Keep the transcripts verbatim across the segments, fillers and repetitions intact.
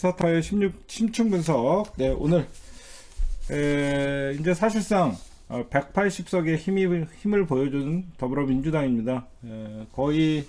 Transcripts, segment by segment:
스타타의 십육 심층 분석. 네, 오늘 에, 이제 사실상 백팔십 석의 힘이, 힘을 보여준 더불어민주당입니다. 에, 거의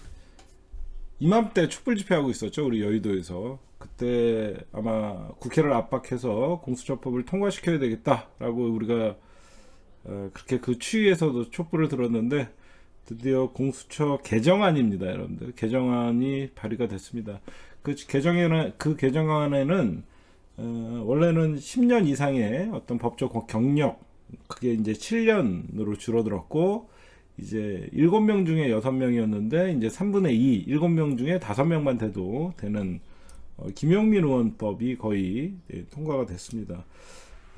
이맘때 촛불 집회하고 있었죠, 우리 여의도에서. 그때 아마 국회를 압박해서 공수처법을 통과시켜야 되겠다라고 우리가 어, 그렇게 그 추위에서도 촛불을 들었는데, 드디어 공수처 개정안입니다, 여러분들. 개정안이 발의가 됐습니다. 그 개정에는 그 개정안에는 어, 원래는 십 년 이상의 어떤 법적 경력, 그게 이제 칠 년으로 줄어들었고, 이제 일곱 명 중에 여섯 명이었는데 이제 삼분의 이, 일곱 명 중에 다섯 명만 돼도 되는 어, 김용민 의원법이 거의 예, 통과가 됐습니다. 어,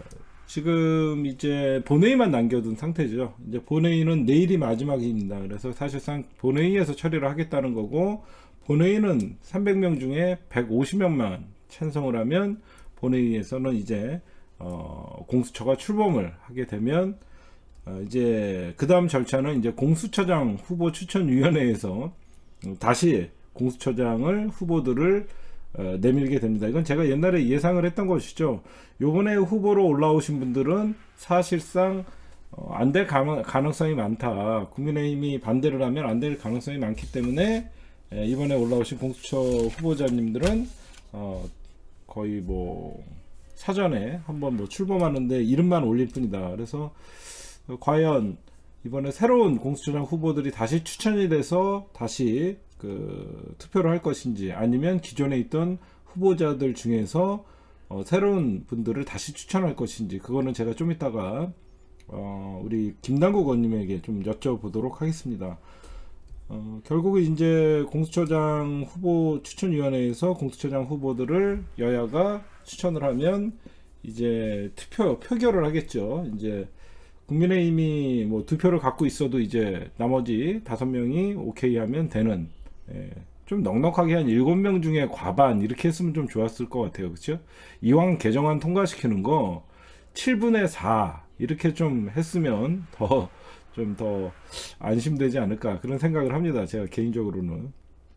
지금 이제 본회의만 남겨둔 상태죠. 이제 본회의는 내일이 마지막입니다. 그래서 사실상 본회의에서 처리를 하겠다는 거고, 본회의는 삼백 명 중에 백오십 명만 찬성을 하면 본회의에서는 이제 어, 공수처가 출범을 하게 되면 어, 이제 그 다음 절차는 이제 공수처장 후보 추천위원회에서 다시 공수처장을 후보들을 어, 내밀게 됩니다. 이건 제가 옛날에 예상을 했던 것이죠. 요번에 후보로 올라오신 분들은 사실상 어, 안 될 가능성이 많다. 국민의힘이 반대를 하면 안 될 가능성이 많기 때문에 에, 이번에 올라오신 공수처 후보자님들은 어, 거의 뭐 사전에 한번 뭐 출범하는데 이름만 올릴 뿐이다. 그래서 어, 과연 이번에 새로운 공수처장 후보들이 다시 추천이 돼서 다시 그 투표를 할 것인지, 아니면 기존에 있던 후보자들 중에서 어, 새로운 분들을 다시 추천할 것인지, 그거는 제가 좀 이따가 어, 우리 김남국 의원님에게 좀 여쭤보도록 하겠습니다. 어, 결국은 이제 공수처장 후보 추천위원회에서 공수처장 후보들을 여야가 추천을 하면 이제 투표 표결을 하겠죠. 이제 국민의힘이 뭐 두 표를 갖고 있어도 이제 나머지 다섯 명이 오케이 하면 되는, 예, 좀 넉넉하게 한 일곱 명 중에 과반 이렇게 했으면 좀 좋았을 것 같아요. 그렇죠? 이왕 개정안 통과시키는 거 칠분의 사 이렇게 좀 했으면 더 좀 더 안심되지 않을까, 그런 생각을 합니다, 제가 개인적으로는.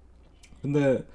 근데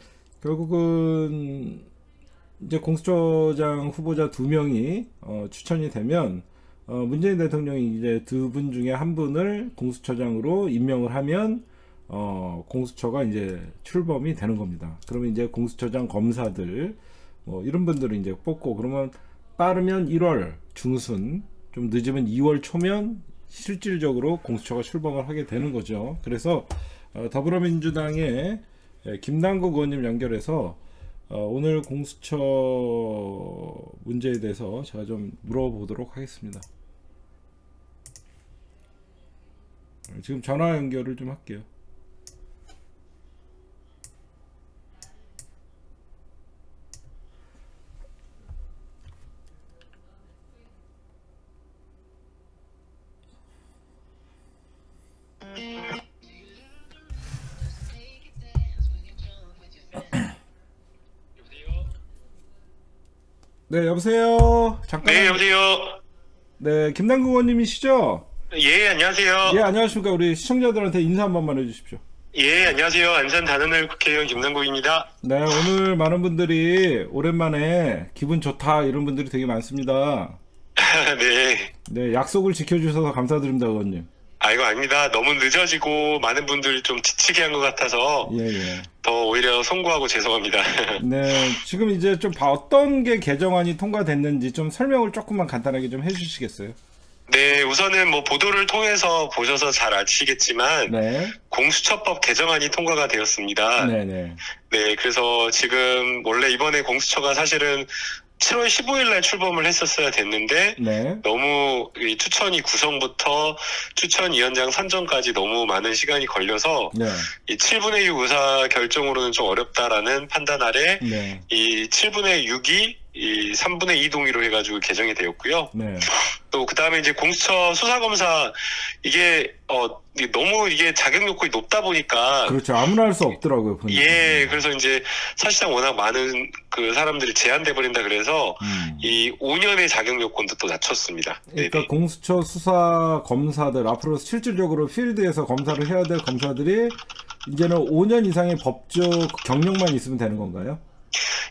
결국은 이제 공수처장 후보자 두 명이 어, 추천이 되면 어, 문재인 대통령이 이제 두 분 중에 한 분을 공수처장으로 임명을 하면 어, 공수처가 이제 출범이 되는 겁니다. 그러면 이제 공수처장 검사들 뭐 이런 분들을 이제 뽑고, 그러면 빠르면 일월 중순, 좀 늦으면 이월 초면 실질적으로 공수처가 출범을 하게 되는 거죠. 그래서 어, 더불어민주당의 김남국 의원님 연결해서 어, 오늘 공수처 문제에 대해서 제가 좀 물어보도록 하겠습니다. 지금 전화 연결을 좀 할게요. 네, 여보세요. 잠깐. 네, 여보세요. 네, 김남국 의원님이시죠? 예, 안녕하세요. 예, 안녕하십니까. 우리 시청자들한테 인사 한 번만 해주십시오. 예, 안녕하세요. 안산 다는을 국회의원 김남국입니다. 네, 오늘 많은 분들이 오랜만에 기분 좋다 이런 분들이 되게 많습니다. 네. 네, 약속을 지켜주셔서 감사드립니다, 의원님. 아이고, 아닙니다. 너무 늦어지고 많은 분들 좀 지치게 한 것 같아서 예, 예. 더 오히려 송구하고 죄송합니다. 네, 지금 이제 좀 어떤 게 개정안이 통과됐는지 좀 설명을 조금만 간단하게 좀 해주시겠어요? 네, 우선은 뭐 보도를 통해서 보셔서 잘 아시겠지만 네. 공수처법 개정안이 통과가 되었습니다. 네, 네. 네, 그래서 지금 원래 이번에 공수처가 사실은 칠월 십오일 날 출범을 했었어야 됐는데 네. 너무 이 추천위 구성부터 추천위원장 선정까지 너무 많은 시간이 걸려서 네. 이 칠분의 육 의사 결정으로는 좀 어렵다라는 판단 아래 네. 이 칠분의 육이 이 삼분의 이 동의로 해가지고 개정이 되었고요. 네. 또 그 다음에 이제 공수처 수사검사 이게 어 너무 이게 자격 요건이 높다 보니까 그렇죠. 아무나 할 수 없더라고요. 보니까. 예, 그래서 이제 사실상 워낙 많은 그 사람들이 제한돼 버린다 그래서 음. 이 오 년의 자격 요건도 또 낮췄습니다. 그러니까 네네. 공수처 수사 검사들 앞으로 실질적으로 필드에서 검사를 해야 될 검사들이 이제는 오 년 이상의 법적 경력만 있으면 되는 건가요?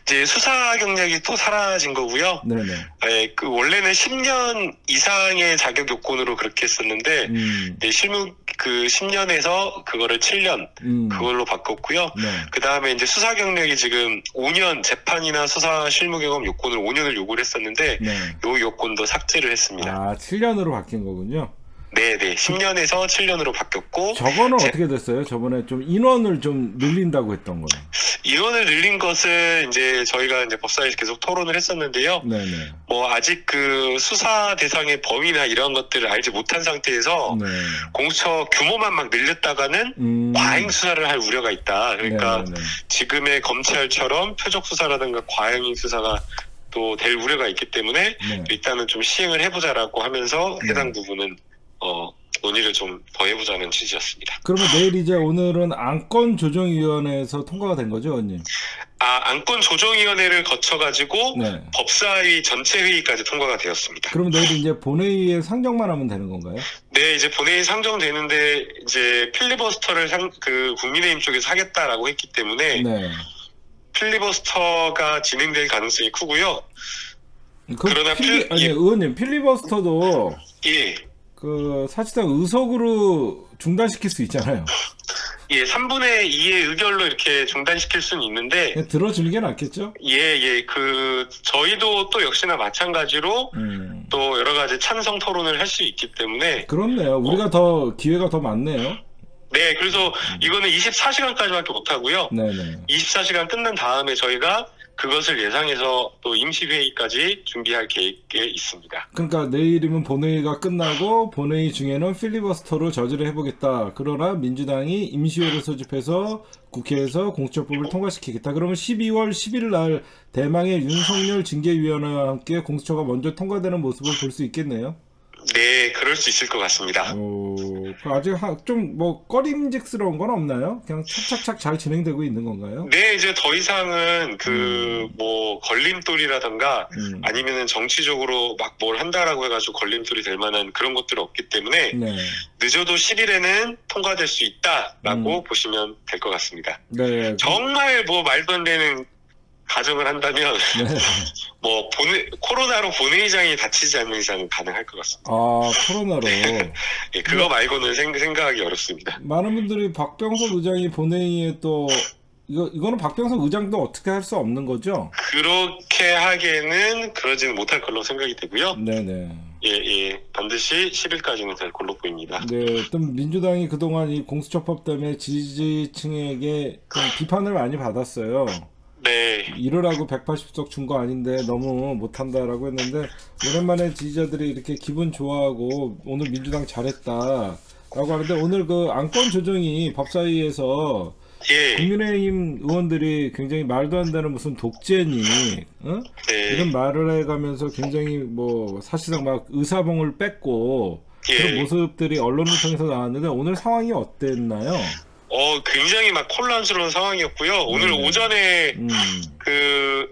이제 수사 경력이 또 사라진 거고요. 네네. 예, 그 원래는 십 년 이상의 자격 요건으로 그렇게 했었는데 음. 네, 실무 그 십 년에서 그거를 칠 년 음. 그걸로 바꿨고요. 네. 그 다음에 이제 수사 경력이 지금 오 년 재판이나 수사 실무 경험 요건을 오 년을 요구를 했었는데 네. 요 요건도 삭제를 했습니다. 아, 칠 년으로 바뀐 거군요. 네네, 십 년에서 칠 년으로 바뀌었고 저거는 제- 어떻게 됐어요? 저번에 좀 인원을 좀 늘린다고 했던 거는. 인원을 늘린 것은 이제 저희가 이제 법사위에서 계속 토론을 했었는데요. 네네. 뭐 아직 그 수사 대상의 범위나 이런 것들을 알지 못한 상태에서 네. 공수처 규모만 막 늘렸다가는 음. 과잉 수사를 할 우려가 있다. 그러니까 네네네. 지금의 검찰처럼 표적 수사라든가 과잉 수사가 또 될 우려가 있기 때문에 네. 일단은 좀 시행을 해보자라고 하면서 네. 해당 부분은 어, 논의를 좀 더 해보자는 취지였습니다. 그러면 내일 이제 오늘은 안건조정위원회에서 통과가 된 거죠, 의원님? 아, 안건조정위원회를 거쳐가지고 네. 법사위 전체 회의까지 통과가 되었습니다. 그러면 내일 이제 본회의에 상정만 하면 되는 건가요? 네, 이제 본회의 상정되는데 이제 필리버스터를 상, 그 국민의힘 쪽에서 하겠다라고 했기 때문에 네. 필리버스터가 진행될 가능성이 크고요. 그 그러나 필리, 필- 아니, 예. 의원님, 필리버스터도 예, 그 사실상 의석으로 중단시킬 수 있잖아요. 예, 삼분의 이의 의결로 이렇게 중단시킬 수는 있는데, 그냥 들어주는 게 낫겠죠? 예, 예, 그 저희도 또 역시나 마찬가지로 음. 또 여러 가지 찬성 토론을 할 수 있기 때문에, 그렇네요. 우리가 더 기회가 더 많네요. 네, 그래서 이거는 이십사 시간까지밖에 못 하고요. 네네. 이십사 시간 끝난 다음에 저희가 그것을 예상해서 또 임시회의까지 준비할 계획에 있습니다. 그러니까 내일이면 본회의가 끝나고 본회의 중에는 필리버스터로 저지를 해보겠다. 그러나 민주당이 임시회를 소집해서 국회에서 공수처법을 통과시키겠다. 그러면 십이월 십일 날 대망의 윤석열 징계위원회와 함께 공수처가 먼저 통과되는 모습을 볼 수 있겠네요. 네, 그럴 수 있을 것 같습니다. 오, 그 아직 좀 뭐 꺼림직스러운 건 없나요? 그냥 착착착 잘 진행되고 있는 건가요? 네, 이제 더 이상은 그 뭐 걸림돌이라던가 음. 아니면은 정치적으로 막 뭘 한다라고 해가지고 걸림돌이 될 만한 그런 것들은 없기 때문에 네. 늦어도 십 일에는 통과될 수 있다라고 음. 보시면 될 것 같습니다. 네. 정말 뭐 말도 안 되는 가정을 한다면 네. 뭐 본회, 코로나로 본회의장이 닫히지 않는 이상은 가능할 것 같습니다. 아, 코로나로. 예, 그거 말고는 생, 생각하기 어렵습니다. 많은 분들이 박병석 의장이 본회의에 또 이거 이거는 박병석 의장도 어떻게 할 수 없는 거죠? 그렇게 하기에는 그러지는 못할 걸로 생각이 되고요. 네네. 예, 예, 반드시 십 일까지는 될 걸로 보입니다. 네, 또 민주당이 그동안 이 공수처법 때문에 지지층에게 좀 비판을 많이 받았어요. 네, 이러라고 백팔십 석 준 거 아닌데 너무 못한다라고 했는데 오랜만에 지지자들이 이렇게 기분 좋아하고 오늘 민주당 잘했다라고 하는데 오늘 그 안건 조정이 법사위에서 예, 국민의힘 의원들이 굉장히 말도 안 되는 무슨 독재니 어? 네, 이런 말을 해가면서 굉장히 뭐 사실상 막 의사봉을 뺏고 그런 예. 모습들이 언론을 통해서 나왔는데 오늘 상황이 어땠나요? 어, 굉장히 막 혼란스러운 상황이었고요. 오늘 네네. 오전에 음, 그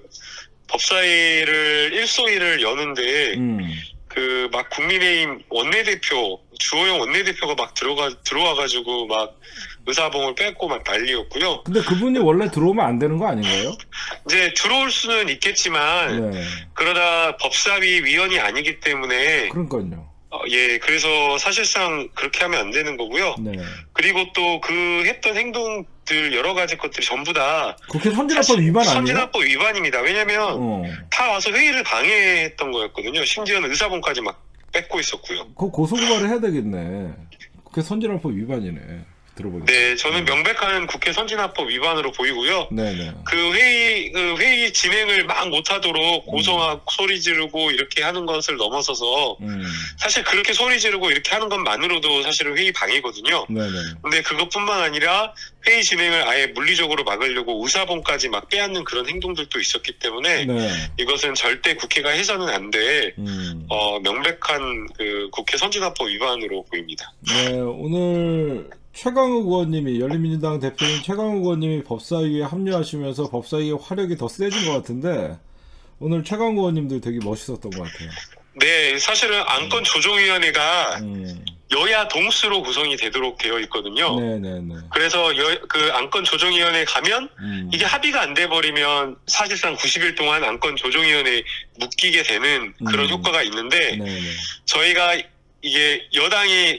법사위를 일소위를 여는데 음, 그 막 국민의힘 원내대표 주호영 원내대표가 막 들어가 들어와가지고 막 의사봉을 뺏고 막 난리였고요. 근데 그분이 원래 들어오면 안 되는 거 아닌가요? 이제 들어올 수는 있겠지만 네, 그러다 법사위 위원이 아니기 때문에 그러니까요. 어, 예, 그래서 사실상 그렇게 하면 안 되는 거고요. 네, 그리고 또 그 했던 행동들 여러 가지 것들이 전부 다 국회 선진화법 위반 아니에요? 선진화법 위반입니다. 왜냐면 어, 다 와서 회의를 방해했던 거였거든요. 심지어는 의사봉까지 막 뺏고 있었고요. 그 고소고발을 해야 되겠네. 국회 선진화법 위반이네. 들어보니까. 네, 저는 명백한 국회 선진화법 위반으로 보이고요. 네네. 그 회의, 그 회의 진행을 막 못하도록 고성하고 소리 지르고 이렇게 하는 것을 넘어서서 음, 사실 그렇게 소리 지르고 이렇게 하는 것만으로도 사실은 회의 방해거든요. 네네. 근데 그것뿐만 아니라 회의 진행을 아예 물리적으로 막으려고 의사봉까지 막 빼앗는 그런 행동들도 있었기 때문에 네. 이것은 절대 국회가 해서는 안 돼, 음. 어, 명백한 그 국회 선진화법 위반으로 보입니다. 네, 오늘 최강욱 의원님이 열린민주당 대표인 최강욱 의원님이 법사위에 합류하시면서 법사위의 화력이 더 세진 것 같은데 오늘 최강욱 의원님도 되게 멋있었던 것 같아요. 네, 사실은 안건 조정위원회가 음, 여야 동수로 구성이 되도록 되어 있거든요. 네네네. 그래서 여, 그 안건 조정위원회 가면 음. 이게 합의가 안 돼 버리면 사실상 구십 일 동안 안건 조정위원회에 묶이게 되는 그런 음. 효과가 있는데 네네. 저희가 이게 여당이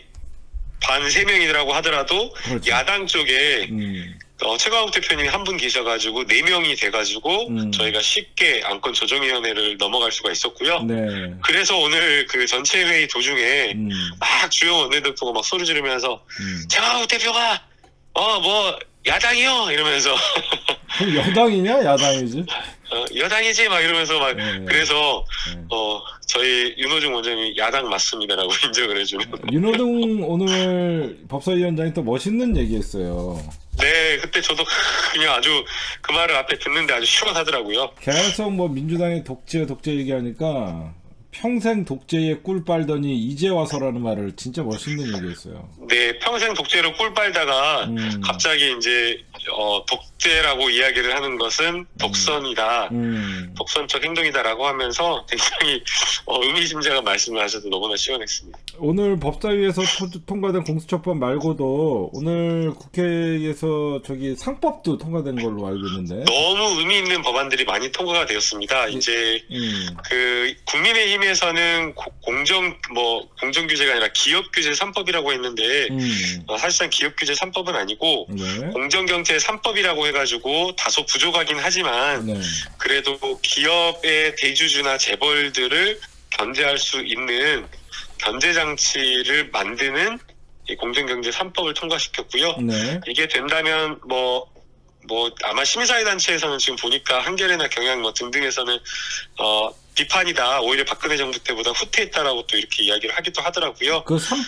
반 세 명이라고 하더라도 그렇죠. 야당 쪽에 음. 어, 최강욱 대표님이 한 분 계셔가지고 네 명이 돼가지고 음. 저희가 쉽게 안건 조정위원회를 넘어갈 수가 있었고요. 네. 그래서 오늘 그 전체 회의 도중에 음. 막 주영 원내대표가 막 소리 지르면서 음. 최강욱 대표가 어 뭐 야당이요 이러면서 그럼 여당이냐 야당이지? 어, 여당이지 막 이러면서 막 네. 그래서 네. 어 저희 윤호중 원장님이 야당 맞습니다라고 인정을 해주는. 윤호중 오늘 법사위원장이 또 멋있는 얘기했어요. 네, 그때 저도 그냥 아주 그 말을 앞에 듣는데 아주 시원하더라고요. 계속 뭐 민주당의 독재 독재 얘기하니까 평생 독재에 꿀 빨더니 이제 와서라는 말을 진짜 멋있는 얘기했어요. 네, 평생 독재로 꿀 빨다가 음. 갑자기 이제 어, 독재라고 이야기를 하는 것은 독선이다. 음. 독선적 행동이다라고 하면서 굉장히 어, 의미심장한 말씀을 하셔서 너무나 시원했습니다. 오늘 법사위에서 토- 통과된 공수처법 말고도 오늘 국회에서 저기 상법도 통과된 걸로 알고 있는데. 너무 의미 있는 법안들이 많이 통과가 되었습니다. 이제 음. 그 국민의힘에서는 고- 공정 뭐 공정 규제가 아니라 기업 규제 삼 법이라고 했는데 음. 어, 사실상 기업 규제 삼 법은 아니고 네. 공정경제 삼 법이라고 해가지고 다소 부족하긴 하지만 네. 그래도 기업의 대주주나 재벌들을 견제할 수 있는 견제 장치를 만드는 이 공정경제 삼 법을 통과시켰고요. 네. 이게 된다면 뭐, 뭐 아마 시민사회단체에서는 지금 보니까 한겨레나 경향 뭐 등등에서는 어, 비판이다. 오히려 박근혜 정부 때보다 후퇴했다라고 또 이렇게 이야기를 하기도 하더라고요. 그 삼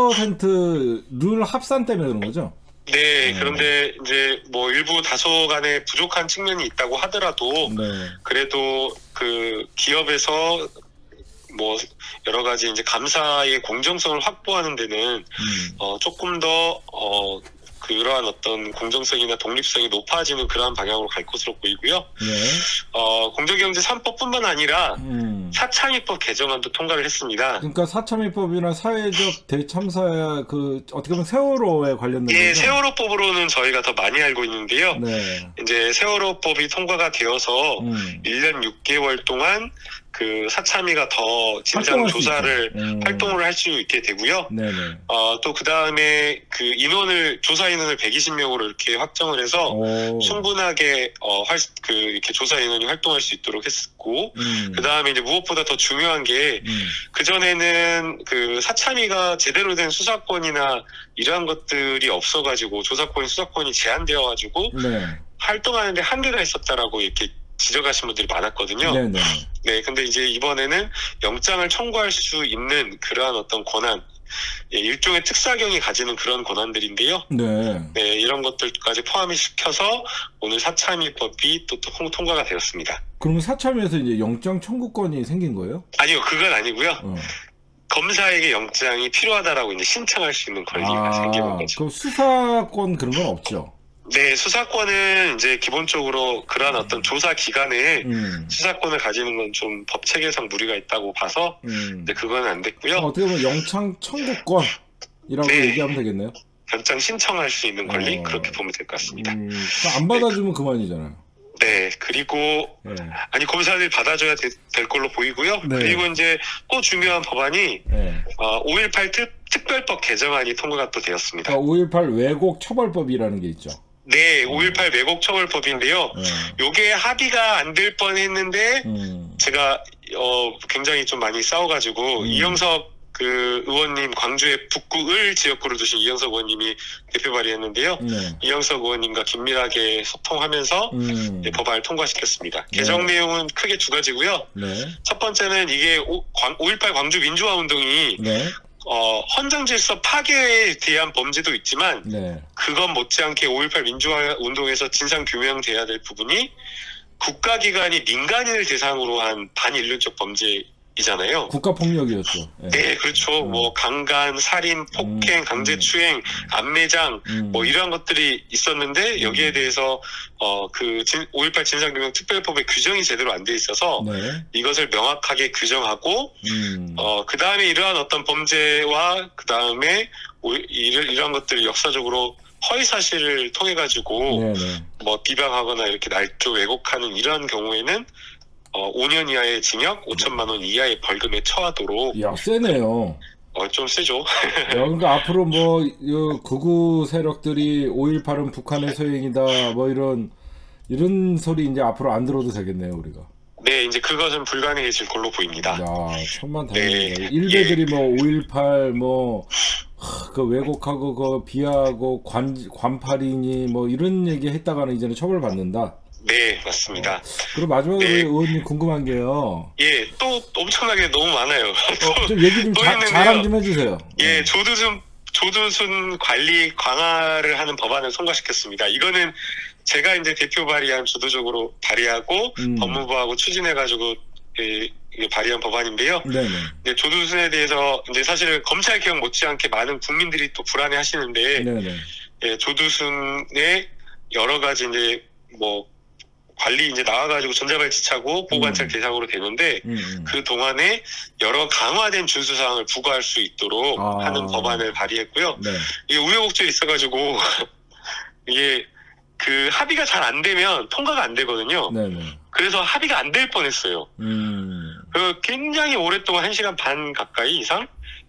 퍼센트 룰 합산 때문에 그런 거죠? 네, 네. 그런데 이제 뭐 일부 다소간에 부족한 측면이 있다고 하더라도 네. 그래도 그 기업에서 뭐 여러 가지 이제 감사의 공정성을 확보하는 데는 음. 어 조금 더 어 그러한 어떤 공정성이나 독립성이 높아지는 그러한 방향으로 갈 것으로 보이고요. 네. 어 공정경제 삼 법뿐만 아니라 음. 사창위법 개정안도 통과를 했습니다. 그러니까 사참위법이나 사회적 대참사 그 어떻게 보면 세월호에 관련된 예, 거죠? 세월호법으로는 저희가 더 많이 알고 있는데요. 네. 이제 세월호법이 통과가 되어서 음. 일 년 육 개월 동안 그 사참위가 더 진상 활동할 수 조사를 있죠. 음. 활동을 할 수 있게 되고요. 네네. 어, 또 그 다음에 그 인원을 조사 인원을 백이십 명으로 이렇게 확정을 해서 오. 충분하게 어, 활, 그 이렇게 조사 인원이 활동할 수 있도록 했고, 음. 그 다음에 이제 무엇보다 더 중요한 게 음. 그 전에는 그 사참위가 제대로 된 수사권이나 이러한 것들이 없어가지고 조사권 수사권이 제한되어가지고 네. 활동하는데 한계가 있었다라고 이렇게 지적하신 분들이 많았거든요. 네네. 네, 근데 이제 이번에는 영장을 청구할 수 있는 그러한 어떤 권한, 예, 일종의 특사경이 가지는 그런 권한들인데요. 네. 네, 이런 것들까지 포함이 시켜서 오늘 사참위법이 또 통- 통과가 되었습니다. 그러면 사참위에서 이제 영장 청구권이 생긴 거예요? 아니요, 그건 아니고요. 어. 검사에게 영장이 필요하다라고 이제 신청할 수 있는 권리가 생기는 아, 거죠. 그럼 수사권 그런 건 없죠? 네, 수사권은 이제 기본적으로 그러한 어떤 조사 기간에 음. 수사권을 가지는 건 좀 법 체계상 무리가 있다고 봐서 음. 이제 그건 안 됐고요. 어떻게 보면 영장 청구권이라고 네. 얘기하면 되겠네요. 영장 신청할 수 있는 권리 어. 그렇게 보면 될 것 같습니다. 음, 안 받아주면 그만이잖아요. 네, 그리고 네. 아니 검사들이 받아줘야 되, 될 걸로 보이고요. 네. 그리고 이제 또 중요한 법안이 네. 어, 오일팔 특, 특별법 개정안이 통과가 또 되었습니다. 그러니까 오일팔 왜곡 처벌법이라는 게 있죠. 네, 오일팔 왜곡 처벌법인데요. 네. 요게 합의가 안 될 뻔했는데 음. 제가 어, 굉장히 좀 많이 싸워가지고 음. 이영석 그 의원님 광주의 북구을 지역구를 두신 이영석 의원님이 대표 발의했는데요. 네. 이영석 의원님과 긴밀하게 소통하면서 음. 네, 법안을 통과시켰습니다. 네. 개정 내용은 크게 두 가지고요. 네. 첫 번째는 이게 오일팔 광주 민주화 운동이 네. 어, 헌정 질서 파괴에 대한 범죄도 있지만 네. 그건 못지않게 오일팔 민주화 운동에서 진상 규명돼야 될 부분이 국가기관이 민간인을 대상으로 한 반인륜적 범죄 이잖아요. 국가폭력이었죠. 예. 네, 그렇죠. 음. 뭐 강간, 살인, 폭행, 음, 강제추행, 안매장 음. 뭐 이러한 것들이 있었는데 여기에 음. 대해서 어 그 오일팔 진상규명 특별법에 규정이 제대로 안 돼 있어서 네. 이것을 명확하게 규정하고 음. 어 그 다음에 이러한 어떤 범죄와 그 다음에 이러한 것들을 역사적으로 허위 사실을 통해 가지고 네네. 뭐 비방하거나 이렇게 날조 왜곡하는 이러한 경우에는 어, 오 년 이하의 징역, 오천만 원 이하의 벌금에 처하도록. 야, 세네요. 어, 좀 세죠. 야, 그러니까 앞으로 뭐, 요, 극우 세력들이 오일팔은 북한의 소행이다, 뭐 이런, 이런 소리 이제 앞으로 안 들어도 되겠네요, 우리가. 네, 이제 그것은 불가능해질 걸로 보입니다. 야, 천만 다행이네. 네. 일베들이 예. 뭐, 오일팔, 뭐, 하, 그 왜곡하고, 그 비하하고, 관, 관팔이니, 뭐, 이런 얘기 했다가는 이제는 처벌받는다. 네, 맞습니다. 그리고 마지막으로 네. 의원님 궁금한 게요. 예, 또 엄청나게 너무 많아요. 어, 좀 얘기 좀 또 자, 있는데요. 자랑 좀 해주세요. 예, 조두순, 조두순 관리 강화를 하는 법안을 통과시켰습니다. 이거는 제가 이제 대표 발의안 주도적으로 발의하고 음. 법무부하고 추진해가지고 예, 이게 발의한 법안인데요. 네네. 네, 조두순에 대해서 이제 사실 검찰 개혁 못지않게 많은 국민들이 또 불안해 하시는데, 네네. 예, 조두순의 여러 가지 이제 뭐 관리 이제 나와가지고 전자발찌차고 보관찰 음. 대상으로 되는데, 음, 음. 그 동안에 여러 강화된 준수사항을 부과할 수 있도록 아. 하는 법안을 발의했고요. 네. 이게 우여곡절이 있어가지고 이게 그 합의가 잘 안 되면 통과가 안 되거든요. 네네. 그래서 합의가 안 될 뻔했어요. 음. 그 굉장히 오랫동안 한 시간 반 가까이 이상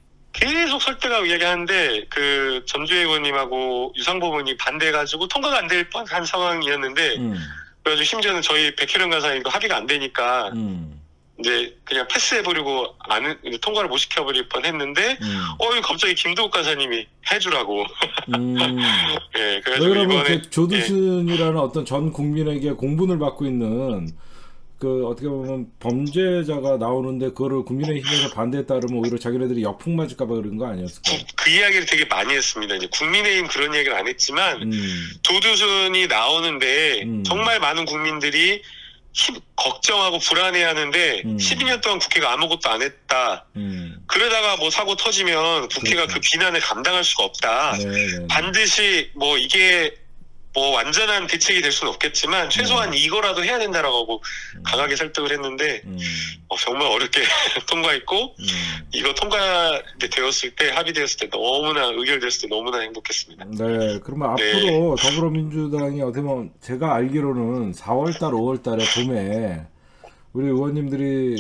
계속 설득하고 이야기하는데 그 전주혜 의원님하고 유상보 의원이 반대해가지고 통과가 안 될 뻔한 상황이었는데 음. 그래가지고 심지어는 저희 백혜련 간사님도 합의가 안 되니까 음. 이제 그냥 패스해버리고 안 통과를 못 시켜버릴 뻔했는데 음. 어 이거 갑자기 김도욱 간사님이 해주라고. 음. 예, 왜 그래가지고 그러면 이번에 그 조두순이라는 어떤 전 국민에게 공분을 받고 있는 그 어떻게 보면 범죄자가 나오는데 그거를 국민의힘에서 반대했다 그러면 오히려 자기네들이 역풍 맞을까봐 그런 거 아니었을까? 그, 그 이야기를 되게 많이 했습니다. 이제 국민의힘 그런 얘기를 안 했지만 음. 조두순이 나오는데 음. 정말 많은 국민들이 힘, 걱정하고 불안해하는데 음. 십이 년 동안 국회가 아무것도 안 했다. 음. 그러다가 뭐 사고 터지면 국회가 그렇죠. 그 비난을 감당할 수가 없다. 네네. 반드시 뭐 이게 뭐 완전한 대책이 될 수는 없겠지만 최소한 네. 이거라도 해야 된다라고 음. 강하게 설득을 했는데 음. 어, 정말 어렵게 통과했고 음. 이거 통과되었을 때 합의되었을 때 너무나 의결됐을 때 너무나 행복했습니다. 네, 그러면 네. 앞으로 더불어민주당이 어떻게 보면 제가 알기로는 사월달, 오월달에 봄에 우리 의원님들이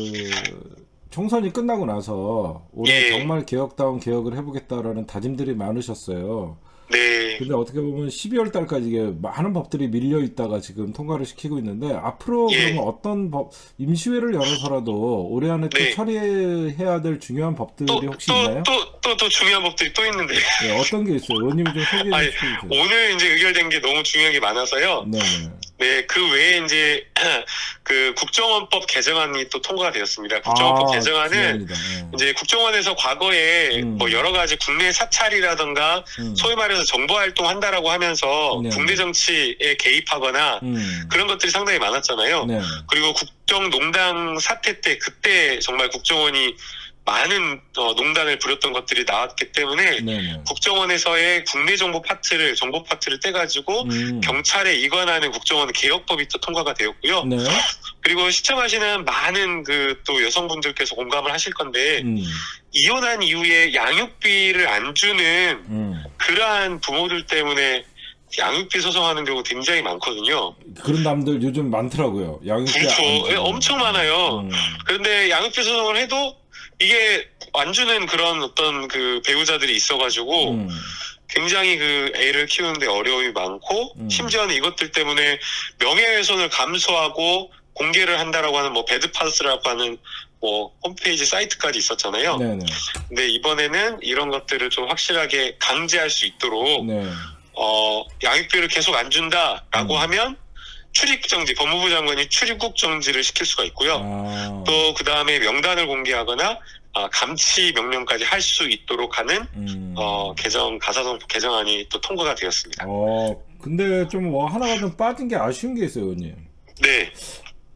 그 총선이 끝나고 나서 올해 예. 정말 개혁다운 개혁을 해보겠다라는 다짐들이 많으셨어요. 네. 근데 어떻게 보면 십이월 달까지 이게 많은 법들이 밀려 있다가 지금 통과를 시키고 있는데 앞으로 예. 그러면 어떤 법 임시회를 열어서라도 올해 안에 또 네. 처리해야 될 중요한 법들이 또, 혹시 또, 있나요? 또, 또, 또 중요한 법들이 또 있는데 네, 어떤 게 있어요? 의원님이 좀 소개해 아니, 주세요. 오늘 이제 의결된 게 너무 중요한 게 많아서요. 네. 네, 그 외에 이제 그 국정원법 개정안이 또 통과가 되었습니다. 국정원법 아, 개정안은 중요합니다. 네. 이제 국정원에서 과거에 음. 뭐 여러 가지 국내 사찰이라던가 음. 소위 말해서 정보 활동 한다라고 하면서 네. 국내 정치에 개입하거나 음. 그런 것들이 상당히 많았잖아요. 네. 그리고 국정농단 사태 때 그때 정말 국정원이 많은 어, 농단을 부렸던 것들이 나왔기 때문에 네네. 국정원에서의 국내 정보 파트를 정보 파트를 떼가지고 음. 경찰에 이관하는 국정원 개혁법이 또 통과가 되었고요. 네. 그리고 시청하시는 많은 그 또 여성분들께서 공감을 하실 건데 음. 이혼한 이후에 양육비를 안 주는 음. 그러한 부모들 때문에 양육비 소송하는 경우 굉장히 많거든요. 그런 남들 요즘 많더라고요. 양육비 그렇죠. 안 예, 주고. 엄청 많아요. 음. 그런데 양육비 소송을 해도 이게 안 주는 그런 어떤 그 배우자들이 있어가지고 음. 굉장히 그 애를 키우는데 어려움이 많고 음. 심지어는 이것들 때문에 명예훼손을 감수하고 공개를 한다라고 하는 뭐 배드파스라고 하는 뭐 홈페이지 사이트까지 있었잖아요. 네네. 근데 이번에는 이런 것들을 좀 확실하게 강제할 수 있도록 네. 어 양육비를 계속 안 준다라고 음. 하면 출입정지, 법무부 장관이 출입국 정지를 시킬 수가 있고요. 아. 또 그 다음에 명단을 공개하거나 아, 감치 명령까지 할 수 있도록 하는 음. 어, 개정 가사성 개정안이 또 통과가 되었습니다. 어, 근데 좀 뭐 하나가 좀 빠진 게 아쉬운 게 있어요, 의원님. 네,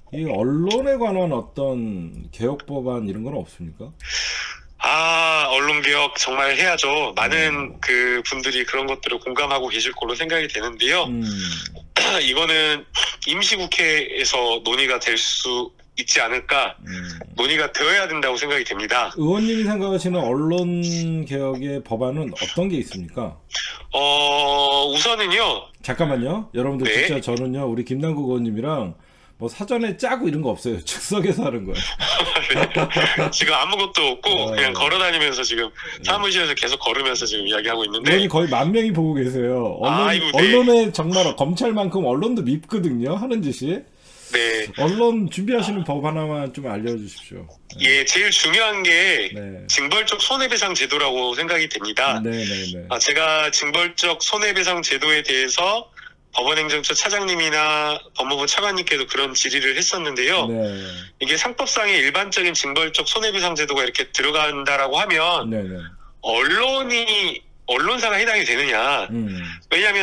이 언론에 관한 어떤 개혁 법안 이런 건 없습니까? 아, 언론개혁 정말 해야죠. 많은 그 분들이 그런 것들을 공감하고 계실 걸로 생각이 되는데요. 음, 이거는 임시국회에서 논의가 될 수 있지 않을까, 음. 논의가 되어야 된다고 생각이 됩니다. 의원님이 생각하시는 언론 개혁의 법안은 어떤 게 있습니까? 어, 우선은요, 잠깐만요. 여러분들 네. 진짜 저는요 우리 김남국 의원님이랑 뭐 사전에 짜고 이런 거 없어요. 즉석에서 하는 거예요. 지금 아무것도 없고 어. 그냥 걸어다니면서 지금 사무실에서 계속 걸으면서 지금 이야기하고 있는데, 의원님 거의 만 명이 보고 계세요. 언론, 아이고, 네. 언론에 정말 검찰만큼 언론도 밉거든요. 하는 짓이. 네. 언론 준비하시는 법 하나만 좀 알려주십시오. 예, 제일 중요한 게 네. 징벌적 손해배상 제도라고 생각이 됩니다. 네네네. 아, 제가 징벌적 손해배상 제도에 대해서 법원행정처 차장님이나 법무부 차관님께도 그런 질의를 했었는데요. 네. 이게 상법상의 일반적인 징벌적 손해배상 제도가 이렇게 들어간다라고 하면 네네. 언론이 언론사가 해당이 되느냐? 음. 왜냐하면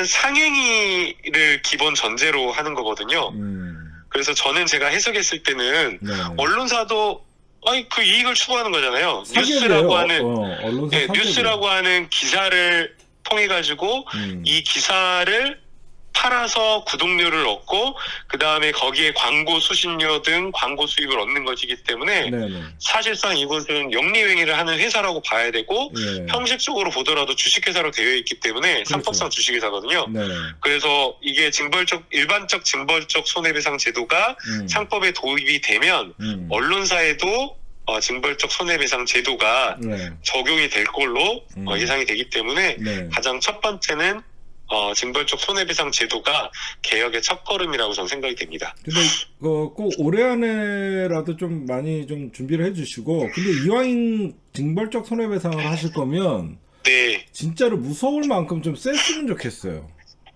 상행위를 기본 전제로 하는 거거든요. 음. 그래서 저는 제가 해석했을 때는 네. 언론사도 아니 그 이익을 추구하는 거잖아요. 사기업이에요. 뉴스라고 하는 어, 어, 언론사 네, 사기업이에요. 뉴스라고 하는 기사를 통해 가지고 음. 이 기사를 팔아서 구독료를 얻고 그 다음에 거기에 광고 수신료 등 광고 수입을 얻는 것이기 때문에 네네. 사실상 이것은 영리행위를 하는 회사라고 봐야 되고, 예. 형식적으로 보더라도 주식회사로 되어 있기 때문에 그렇죠. 상법상 주식회사거든요. 네. 그래서 이게 징벌적 일반적 징벌적 손해배상 제도가 음. 상법에 도입이 되면 음. 언론사에도 어, 징벌적 손해배상 제도가 네. 적용이 될 걸로 음. 어, 예상이 되기 때문에 네. 가장 첫 번째는 어, 징벌적 손해배상 제도가 개혁의 첫걸음이라고 저는 생각이 됩니다. 근데 어, 꼭 올해 안에라도 좀 많이 좀 준비를 해주시고, 근데 이왕 징벌적 손해배상을 하실 거면 네, 진짜로 무서울 만큼 좀 셌으면 좋겠어요.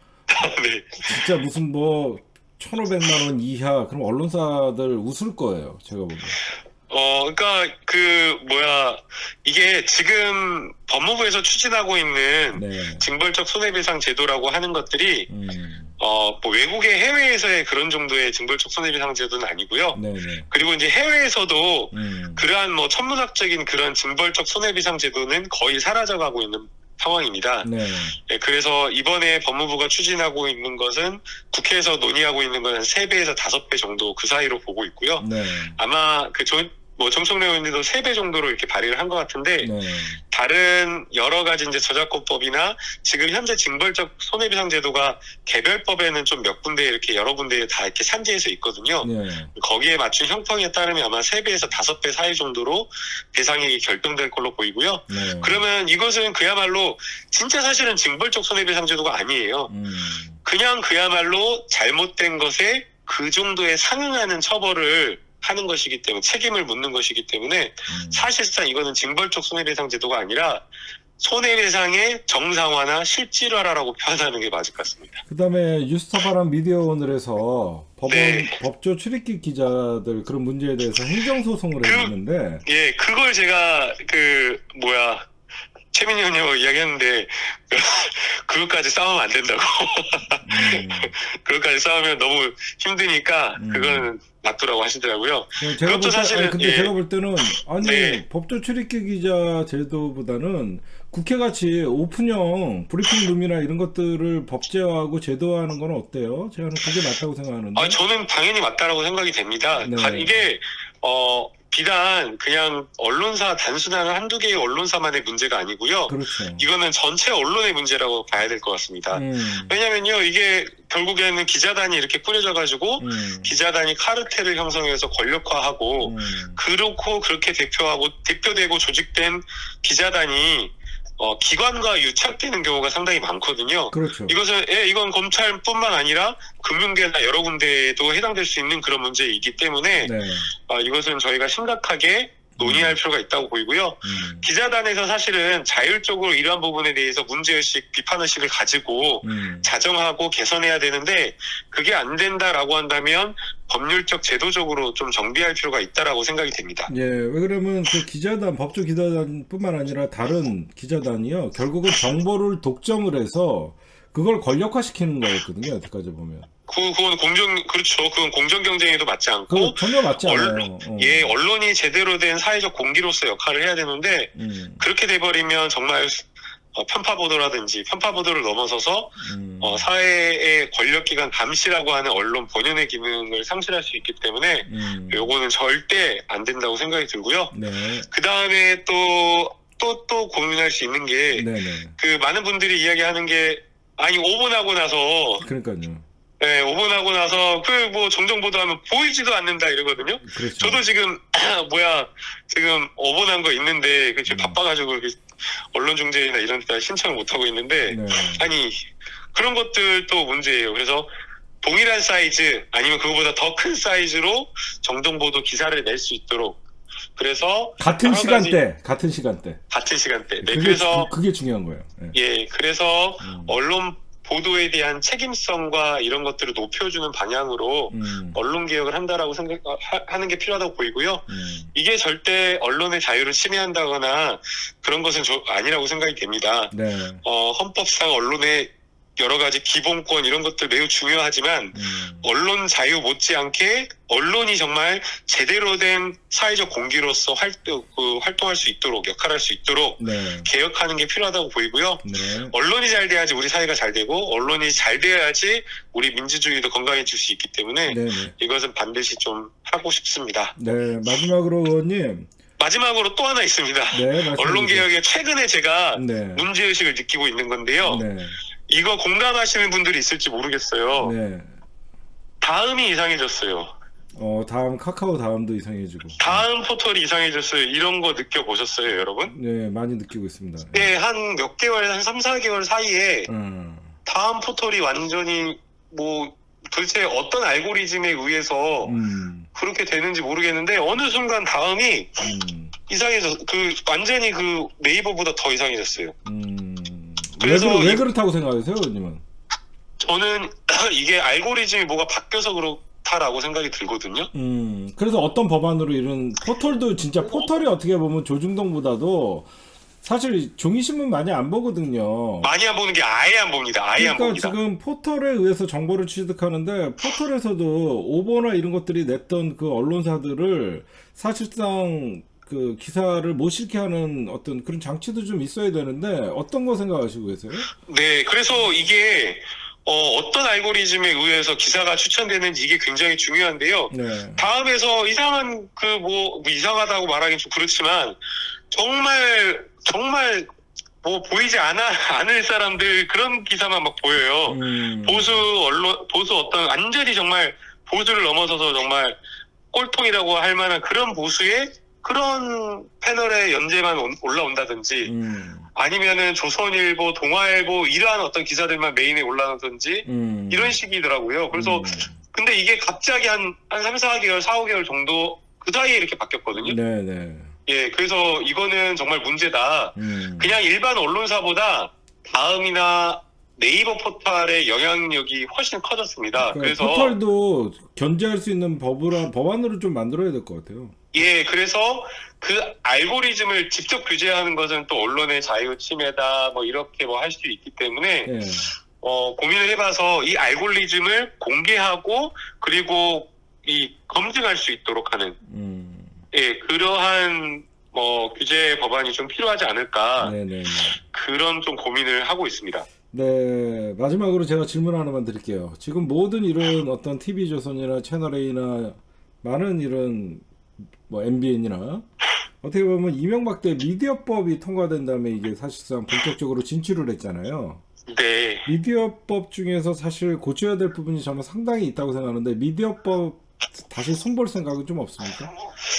네, 진짜 무슨 뭐 천오백만 원 이하 그럼 언론사들 웃을 거예요. 제가 보기엔. 어, 그러니까 그 뭐야 이게 지금 법무부에서 추진하고 있는 네. 징벌적 손해배상 제도라고 하는 것들이 음. 어, 뭐 외국의 해외에서의 그런 정도의 징벌적 손해배상 제도는 아니고요. 네네. 그리고 이제 해외에서도 음. 그러한 뭐 천문학적인 그런 징벌적 손해배상 제도는 거의 사라져가고 있는 상황입니다. 네. 네, 그래서 이번에 법무부가 추진하고 있는 것은 국회에서 논의하고 있는 것은 세 배에서 다섯 배 정도 그 사이로 보고 있고요. 네. 아마 그 조, 뭐 정청래 의원님도 세 배 정도로 이렇게 발의를 한 것 같은데, 네. 다른 여러 가지 이제 저작권법이나 지금 현재 징벌적 손해배상 제도가 개별법에는 좀 몇 군데 이렇게 여러 군데 다 이렇게 산재해서 있거든요. 네. 거기에 맞춘 형평에 따르면 아마 세 배에서 다섯 배 사이 정도로 배상액이 결정될 걸로 보이고요. 네. 그러면 이것은 그야말로 진짜 사실은 징벌적 손해배상 제도가 아니에요. 음. 그냥 그야말로 잘못된 것에 그 정도에 상응하는 처벌을 하는 것이기 때문에, 책임을 묻는 것이기 때문에 음. 사실상 이거는 징벌적 손해배상 제도가 아니라 손해배상의 정상화나 실질화라고 표현하는 게 맞을 것 같습니다. 그 다음에 뉴스타파랑 미디어 오늘에서 법원, 네. 법조 출입기 기자들 그런 문제에 대해서 행정소송을 그- 했는데, 예, 그걸 제가 그 뭐야 최민희 의원님하고 이야기했는데 그것까지 싸우면 안 된다고. 음. 그것까지 싸우면 너무 힘드니까 음. 그거는 놔두라고 하시더라고요. 제가 그것도 볼 때, 사실은, 아니, 근데 예. 제가 볼 때는 아니 네. 법조 출입기 기자 제도보다는 국회같이 오픈형 브리핑룸이나 이런 것들을 법제화하고 제도화하는 건 어때요? 제가 그게 맞다고 생각하는데. 아, 저는 당연히 맞다라고 생각이 됩니다. 네. 가- 이게 어 비단 그냥 언론사 단순한 한두 개의 언론사만의 문제가 아니고요. 그렇죠. 이거는 전체 언론의 문제라고 봐야 될 것 같습니다. 음. 왜냐면요, 이게 결국에는 기자단이 이렇게 꾸려져가지고 음. 기자단이 카르텔을 형성해서 권력화하고 음. 그렇고 그렇게 대표하고 대표되고 조직된 기자단이 어, 기관과 유착되는 경우가 상당히 많거든요. 그렇죠. 이것은 예, 이건 검찰뿐만 아니라 금융계나 여러 군데에도 해당될 수 있는 그런 문제이기 때문에 네. 어, 이것은 저희가 심각하게 논의할 필요가 있다고 보이고요. 음. 기자단에서 사실은 자율적으로 이러한 부분에 대해서 문제의식, 비판의식을 가지고 음. 자정하고 개선해야 되는데 그게 안 된다라고 한다면 법률적 제도적으로 좀 정비할 필요가 있다라고 생각이 됩니다. 예, 왜 그러면 그 기자단, 법조 기자단뿐만 아니라 다른 기자단이요, 결국은 정보를 독점을 해서 그걸 권력화시키는 거였거든요, 여태까지 보면. 그, 그건 공정, 그렇죠. 그건 공정 경쟁에도 맞지 않고. 그 전혀 맞지 않아요. 언론, 어. 예, 언론이 제대로 된 사회적 공기로서 역할을 해야 되는데, 음. 그렇게 돼버리면 정말 어, 편파 보도라든지 편파 보도를 넘어서서 음. 어, 사회의 권력기관 감시라고 하는 언론 본연의 기능을 상실할 수 있기 때문에 음. 요거는 절대 안 된다고 생각이 들고요. 네. 그 다음에 또, 또, 또 고민할 수 있는 게, 네네. 그 많은 분들이 이야기하는 게, 아니, 오 분 하고 나서, 그러니까요. 네, 오 분 하고 나서, 그 뭐 정정보도하면 보이지도 않는다 이러거든요. 그렇죠. 저도 지금, 뭐야, 지금 오 분 한 거 있는데, 그 지금 음. 바빠가지고, 언론중재나 이런 데 신청을 못하고 있는데, 네. 아니, 그런 것들도 문제예요. 그래서, 동일한 사이즈, 아니면 그거보다 더 큰 사이즈로 정정보도 기사를 낼 수 있도록, 그래서 같은 여러 가지- 시간대, 같은 시간대. 같은 시간대. 네, 그게, 그래서 그, 그게 중요한 거예요. 네. 예, 그래서 음. 언론 보도에 대한 책임성과 이런 것들을 높여주는 방향으로 음. 언론 개혁을 한다라고 생각하는 게 필요하다고 보이고요. 음. 이게 절대 언론의 자유를 침해한다거나 그런 것은 저, 아니라고 생각이 됩니다. 네. 어, 헌법상 언론의 여러 가지 기본권 이런 것들 매우 중요하지만 음. 언론 자유 못지않게 언론이 정말 제대로 된 사회적 공기로서 활동, 그, 활동할 수 있도록 역할할 수 있도록 네. 개혁하는 게 필요하다고 보이고요. 네. 언론이 잘 돼야지 우리 사회가 잘 되고 언론이 잘 돼야지 우리 민주주의도 건강해질 수 있기 때문에 네. 네. 이것은 반드시 좀 하고 싶습니다. 네. 마지막으로 의원님. 마지막으로 또 하나 있습니다. 네. 말씀해 언론 주세요. 개혁에 최근에 제가 네. 문제의식을 느끼고 있는 건데요. 네. 이거 공감하시는 분들이 있을지 모르겠어요. 네. 다음이 이상해졌어요. 어, 다음 카카오 다음도 이상해지고. 다음 포털이 이상해졌어요. 이런 거 느껴보셨어요, 여러분? 네, 많이 느끼고 있습니다. 네, 한 몇 개월, 한 삼, 사 개월 사이에 음. 다음 포털이 완전히 뭐 도대체 어떤 알고리즘에 의해서 음. 그렇게 되는지 모르겠는데 어느 순간 다음이 음. 이상해졌, 그 완전히 그 네이버보다 더 이상해졌어요. 음. 그래서 왜, 그렇, 왜 이- 그렇다고 생각하세요, 의원님은? 저는 이게 알고리즘이 뭐가 바뀌어서 그렇다라고 생각이 들거든요. 음. 그래서 어떤 법안으로 이런 포털도 진짜 포털이 어떻게 보면 조중동보다도 사실 종이신문 많이 안 보거든요. 많이 안 보는 게 아예 안 봅니다. 아예 안 그러니까 봅니다. 지금 포털에 의해서 정보를 취득하는데 포털에서도 오보나 이런 것들이 냈던 그 언론사들을 사실상 그 기사를 못 실게 하는 어떤 그런 장치도 좀 있어야 되는데 어떤 거 생각하시고 계세요? 네, 그래서 이게 어, 어떤 알고리즘에 의해서 기사가 추천되는지 이게 굉장히 중요한데요. 네. 다음에서 이상한 그 뭐 이상하다고 말하긴 좀 그렇지만 정말 정말 뭐 보이지 않아 않을 사람들 그런 기사만 막 보여요. 음. 보수 언론 보수 어떤 완전히 정말 보수를 넘어서서 정말 꼴통이라고 할 만한 그런 보수의 그런 패널에 연재만 온- 올라온다든지 음. 아니면은 조선일보, 동아일보 이러한 어떤 기사들만 메인에 올라오든지 음. 이런 식이더라고요. 그래서 음. 근데 이게 갑자기 한, 한 삼, 사 개월, 사, 오 개월 정도 그 사이에 이렇게 바뀌었거든요. 네, 네. 예, 그래서 이거는 정말 문제다. 음. 그냥 일반 언론사보다 다음이나 네이버 포털의 영향력이 훨씬 커졌습니다. 그러니까 그래서 포털도 견제할 수 있는 법으로 법안으로 좀 만들어야 될 것 같아요. 예, 그래서 그 알고리즘을 직접 규제하는 것은 또 언론의 자유 침해다, 뭐 이렇게 뭐 할 수 있기 때문에 예. 어, 고민을 해봐서 이 알고리즘을 공개하고 그리고 이 검증할 수 있도록 하는 음. 예, 그러한 뭐 규제 법안이 좀 필요하지 않을까 네, 네. 그런 좀 고민을 하고 있습니다. 네, 마지막으로 제가 질문 하나만 드릴게요. 지금 모든 이런 어떤 티비조선이나 채널A나 많은 이런 뭐 엠비엔이나 어떻게 보면 이명박 때 미디어법이 통과된 다음에 이게 사실상 본격적으로 진출을 했잖아요. 네. 미디어법 중에서 사실 고쳐야 될 부분이 저는 상당히 있다고 생각하는데 미디어법 다시 손볼 생각은 좀 없습니까?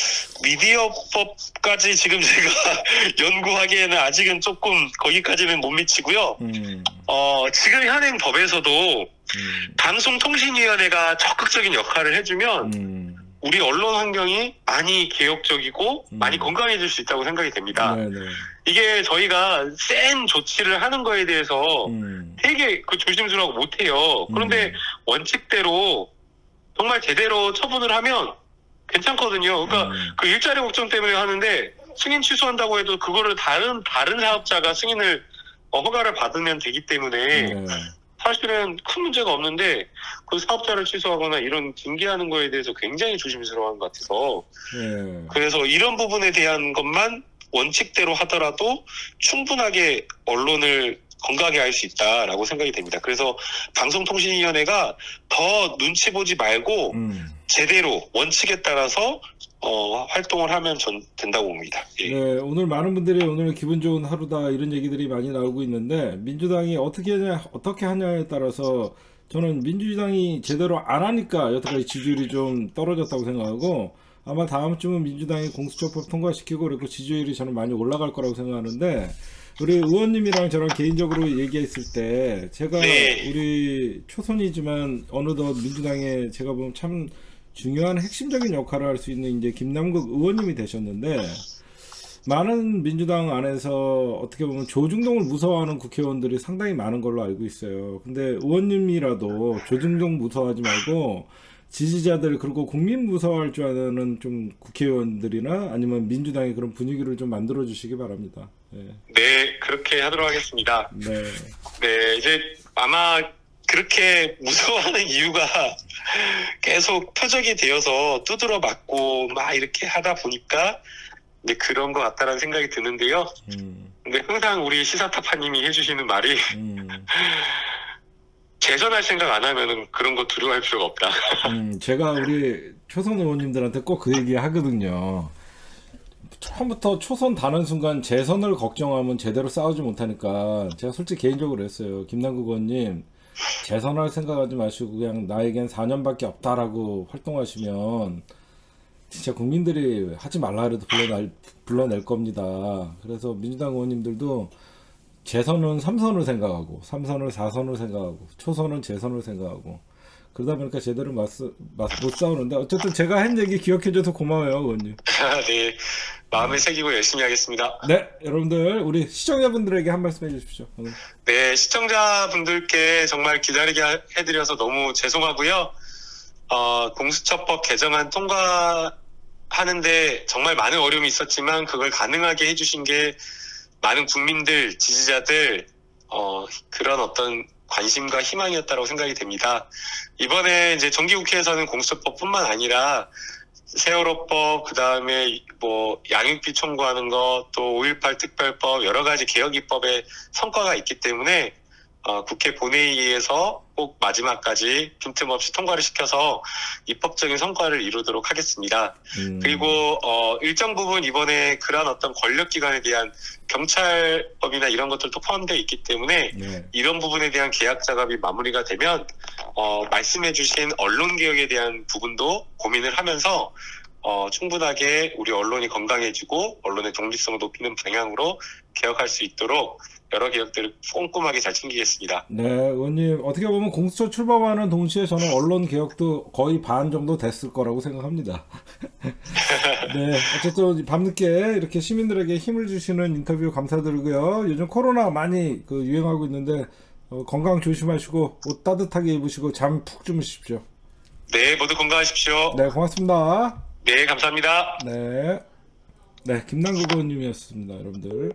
미디어법까지 지금 제가 연구하기에는 아직은 조금 거기까지는 못 미치고요. 음, 어, 지금 현행 법에서도 음, 방송통신위원회가 적극적인 역할을 해주면 음, 우리 언론 환경이 많이 개혁적이고 음. 많이 건강해질 수 있다고 생각이 됩니다. 네, 네. 이게 저희가 센 조치를 하는 거에 대해서 음, 되게 그 조심스러워 못해요. 그런데 음. 원칙대로 정말 제대로 처분을 하면 괜찮거든요. 그러니까 음. 그 일자리 걱정 때문에 하는데 승인 취소한다고 해도 그거를 다른 다른 사업자가 승인을 어, 허가를 받으면 되기 때문에 네. 사실은 큰 문제가 없는데 그 사업자를 취소하거나 이런 징계하는 거에 대해서 굉장히 조심스러워하는 것 같아서 예. 그래서 이런 부분에 대한 것만 원칙대로 하더라도 충분하게 언론을 건강하게 할 수 있다라고 생각이 됩니다. 그래서 방송통신위원회가 더 눈치 보지 말고 음. 제대로 원칙에 따라서 어, 활동을 하면 전 된다고 봅니다. 예. 네, 오늘 많은 분들이 오늘 기분 좋은 하루다 이런 얘기들이 많이 나오고 있는데 민주당이 어떻게 하냐, 어떻게 하냐에 따라서 저는 민주당이 제대로 안 하니까 여태까지 지지율이 좀 떨어졌다고 생각하고 아마 다음 주면 민주당이 공수처법 통과시키고 그리고 지지율이 저는 많이 올라갈 거라고 생각하는데 우리 의원님이랑 저랑 개인적으로 얘기했을 때 제가 네. 우리 초선이지만 어느덧 민주당에 제가 보면 참 중요한 핵심적인 역할을 할 수 있는 이제 김남국 의원님이 되셨는데 많은 민주당 안에서 어떻게 보면 조중동을 무서워하는 국회의원들이 상당히 많은 걸로 알고 있어요. 근데 의원님이라도 조중동 무서워하지 말고 지지자들 그리고 국민 무서워할 줄 아는 좀 국회의원들이나 아니면 민주당의 그런 분위기를 좀 만들어 주시기 바랍니다. 네, 네, 그렇게 하도록 하겠습니다. 네, 네, 이제 아마 그렇게 무서워하는 이유가 계속 표적이 되어서 두드러 맞고 막 이렇게 하다 보니까 이제 그런 것 같다라는 생각이 드는데요. 음, 근데 항상 우리 시사타파님이 해주시는 말이 음, 재선할 생각 안 하면은 그런 거 두려워할 필요가 없다. 음, 제가 우리 초선 의원님들한테 꼭 그 얘기 하거든요. 처음부터 초선 다는 순간 재선을 걱정하면 제대로 싸우지 못하니까 제가 솔직히 개인적으로 했어요. 김남국 의원님 재선할 생각하지 마시고 그냥 나에겐 사 년밖에 없다라고 활동하시면 진짜 국민들이 하지 말라 해도 불러낼, 불러낼 겁니다. 그래서 민주당 의원님들도 재선은 삼 선을 생각하고 삼 선을 사 선을 생각하고 초선은 재선을 생각하고 그러다 보니까 제대로 맞, 맞, 못 싸우는데 어쨌든 제가 한 얘기 기억해줘서 고마워요 의원님. 네, 마음에 새기고 열심히 하겠습니다. 네, 여러분들 우리 시청자분들에게 한 말씀 해주십시오. 오늘. 네, 시청자분들께 정말 기다리게 하- 해드려서 너무 죄송하고요. 어, 공수처법 개정안 통과하는데 정말 많은 어려움이 있었지만 그걸 가능하게 해주신 게 많은 국민들, 지지자들 어, 그런 어떤 관심과 희망이었다고 생각이 됩니다. 이번에 이제 정기국회에서는 공수처법뿐만 아니라 세월호법, 그 다음에 뭐 양육비 청구하는 것, 또 오일팔 특별법 여러 가지 개혁 입법의 성과가 있기 때문에 어, 국회 본회의에서 꼭 마지막까지 빈틈없이 통과를 시켜서 입법적인 성과를 이루도록 하겠습니다. 음, 그리고 어, 일정 부분 이번에 그러한 어떤 권력기관에 대한 경찰법이나 이런 것들도 포함되어 있기 때문에 네, 이런 부분에 대한 계약 작업이 마무리가 되면 어, 말씀해주신 언론개혁에 대한 부분도 고민을 하면서 어, 충분하게 우리 언론이 건강해지고 언론의 독립성을 높이는 방향으로 개혁할 수 있도록 여러 개혁들을 꼼꼼하게 잘 챙기겠습니다. 네, 의원님 어떻게 보면 공수처 출범하는 동시에 저는 언론 개혁도 거의 반 정도 됐을 거라고 생각합니다. 네, 어쨌든 밤늦게 이렇게 시민들에게 힘을 주시는 인터뷰 감사드리고요. 요즘 코로나 많이 그 유행하고 있는데 어, 건강 조심하시고 옷 따뜻하게 입으시고 잠 푹 주무십시오. 네, 모두 건강하십시오. 네, 고맙습니다. 네, 감사합니다. 네, 네, 김남국 의원님이었습니다, 여러분들.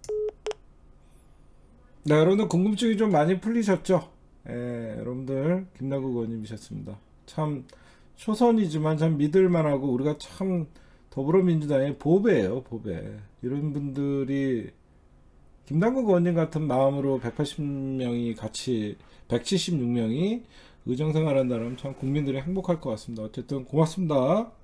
네, 여러분들 궁금증이 좀 많이 풀리셨죠? 예, 여러분들 김남국 의원님이셨습니다. 참 초선이지만 참 믿을만하고 우리가 참 더불어민주당의 보배예요, 보배. 이런 분들이 김남국 의원님 같은 마음으로 백팔십 명이 같이 백칠십육 명이 의정생활한다면 참 국민들이 행복할 것 같습니다. 어쨌든 고맙습니다.